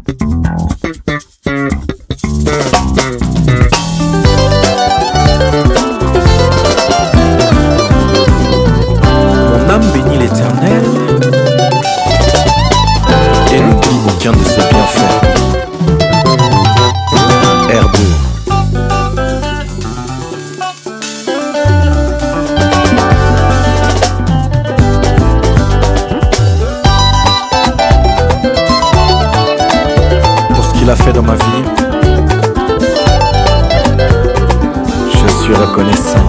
Mon âme bénit l'Éternel et n'oublie aucun de ses bienfaits. R2. Pour ce qu'il a fait dans ma vie, je suis reconnaissant.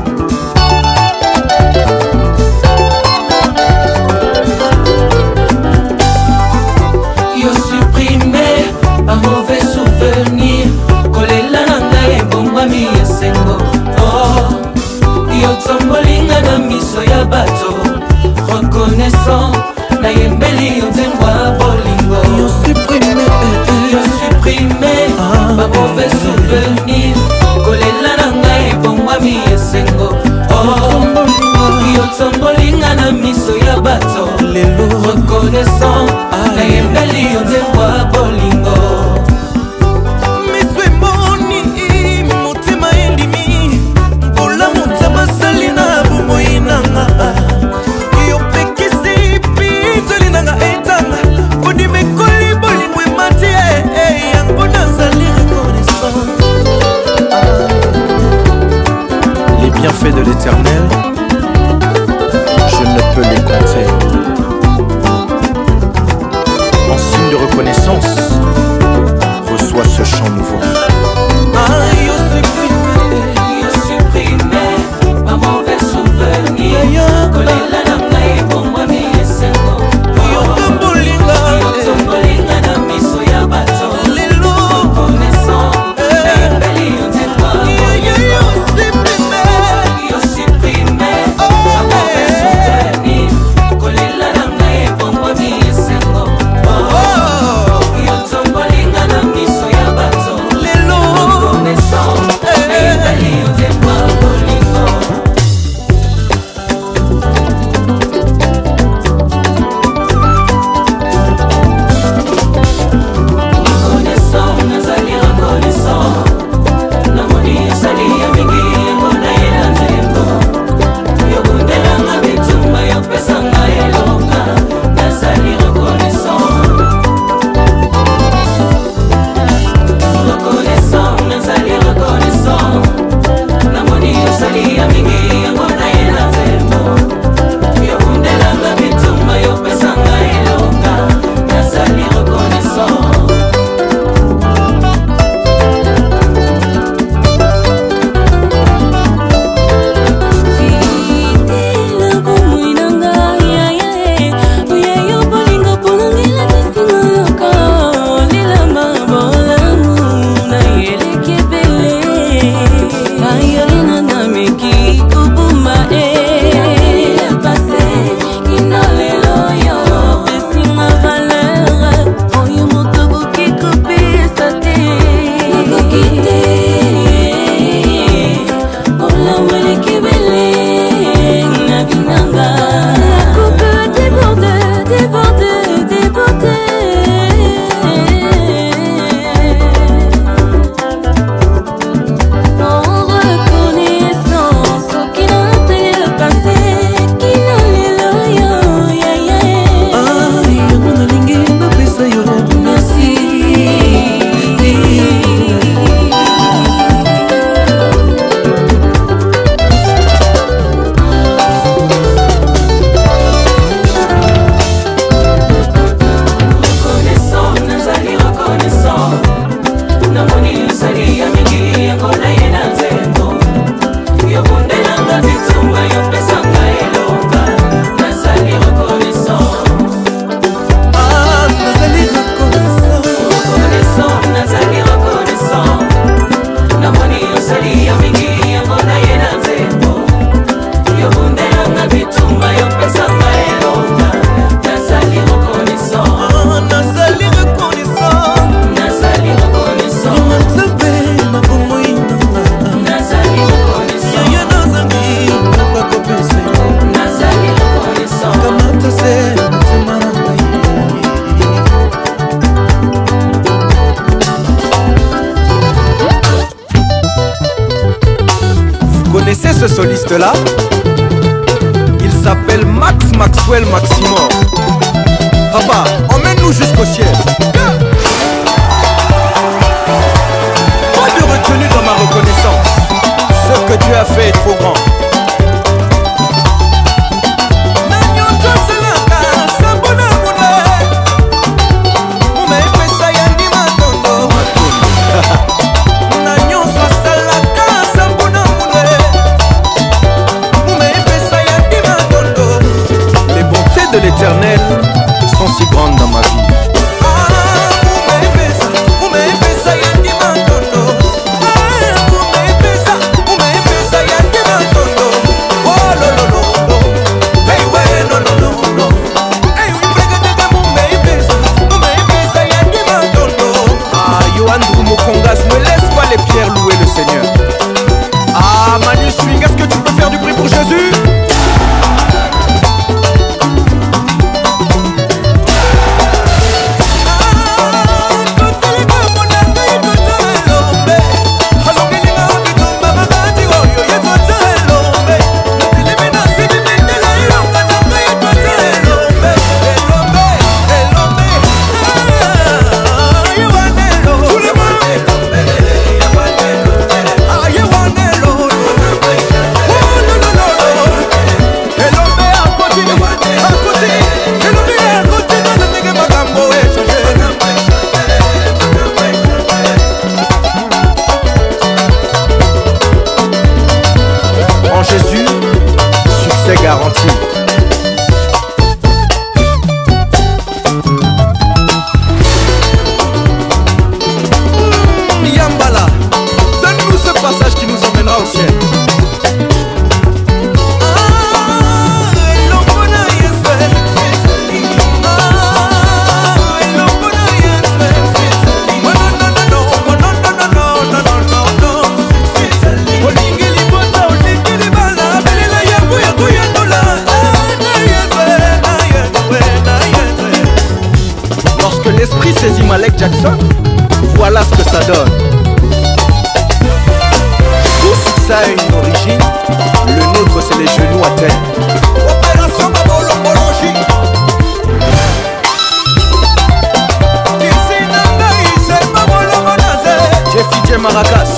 Yo supprimé un mauvais souvenir. Kolela nanga ebongwa mi esengo. Oh, yo tombolinga na miso ya bato. Reconnaissant na yembeli yo nzengwa bolingo. Yo supprimé un mauvais souvenir. Kolela nanga ebongwa mi esengo. Oh, yo tombolinga na miso ya bato. Reconnaissant na yembeli yo nzengwa bolingo. Miswe moni motema endimi kola motema sali na bomoi nanga. Yo pekisi pitoli nanga etanga kodime koli bolingo emati yango nazali reconnaissant. Les bienfaits de l'Éternel, je ne peux les compter. En signe de reconnaissance, reçois ce chant nouveau. Yo supprimé un mauvais souvenir. Kolela nanga ebongwa mi esengo. yo tombolinga Yo tombolinga na miso ya bato. lelo Reconnaissant na yembeli yo nzengwa bolingo. Yo supprimé un mauvais souvenir. Kolela nanga ebongwa mi esengo. Yo connaissez ce soliste-là? Il s'appelle Max Maxwell Maximor. Papa, emmène-nous jusqu'au ciel. Pas de retenue dans ma reconnaissance. Ce que Dieu a fait est trop grand. Les bontés de l'Éternel sont si grandes dans ma vie. Ne laisse pas les pierres louer le Seigneur. Ah, Manu Swing, est-ce que tu peux faire du bruit pour Jésus? Jésus, succès garanti. Yambala, donne-nous ce passage qui nous emmènera au ciel. L'esprit saisit Malek Jackson, voilà ce que ça donne. Tout succès a une origine, le nôtre c'est les genoux à terre. Opération Babolombologie. Jeffy J. Maracas.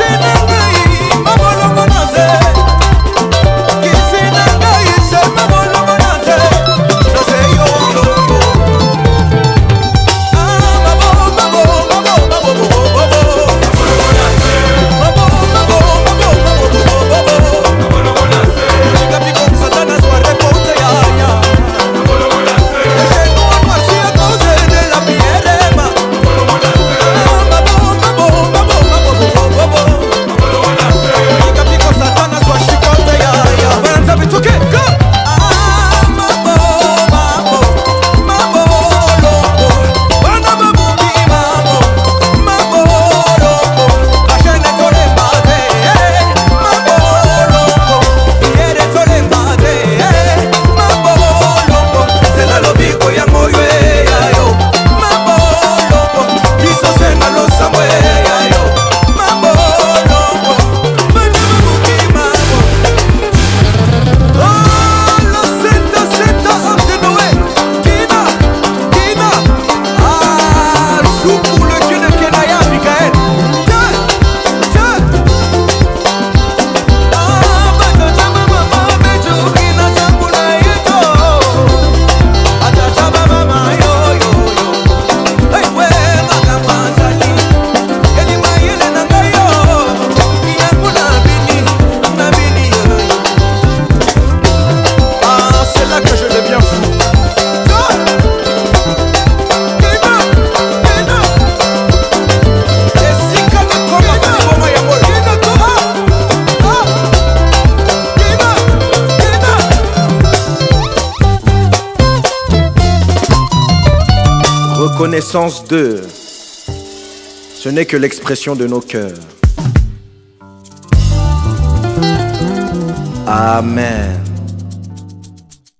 Reconnaissance 2. Ce n'est que l'expression de nos cœurs. Amen.